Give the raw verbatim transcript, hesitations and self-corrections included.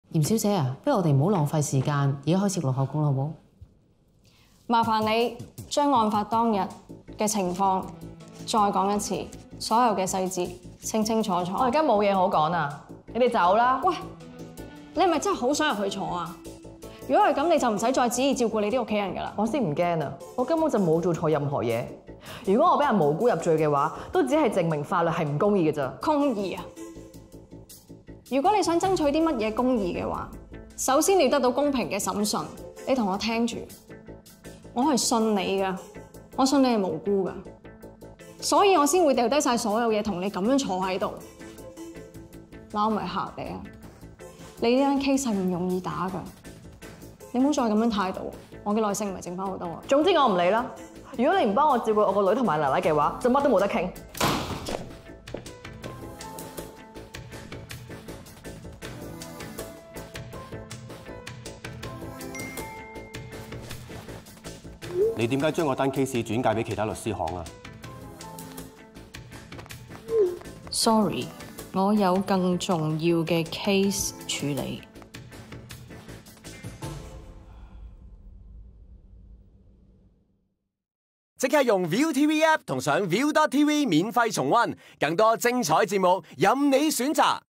嚴小姐啊，不如我哋唔好浪費時間，而家開始錄口供啦，好冇？ 麻煩你將案發當日嘅情況再講一次，所有嘅細節清清楚楚。 我而家冇嘢好講啊，你哋走啦。 喂，你係咪真係好想入去坐啊？如果係咁，你就唔使再旨意照顧你啲屋企人㗎啦。 我先唔驚啊，我根本就冇做錯任何嘢。如果我俾人無辜入罪嘅話，都只係證明法律係唔公義嘅咋。 公義啊！如果你想爭取啲乜嘢公義嘅話，首先你要得到公平嘅審訊。你同我聽住，我係信你㗎，我信你係無辜㗎，所以我先會掉低晒所有嘢同你咁樣坐喺度。嗱，我唔係嚇你啊，你呢單 case 係唔容易打㗎，你唔好再咁樣態度，我嘅耐性唔係剩翻好多啊。 總之我唔理啦。如果你唔幫我照顧我個女同埋奶奶嘅話，就乜都冇得傾。 你點解將嗰單 case 轉介俾其他律師行啊 ？Sorry， 我有更重要嘅 case 處理。 即刻用 ViuTV App 同上 Viu dot T V 免費重溫更多精彩節目，任你選擇。